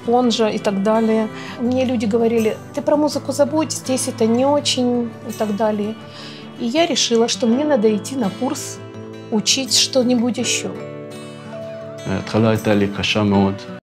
спонжа и так далее. Мне люди говорили: ты про музыку забудь, здесь это не очень и так далее. И я решила, что мне надо идти на курс, учить что-нибудь еще. ההתחלה הייתה לי קשה מאוד.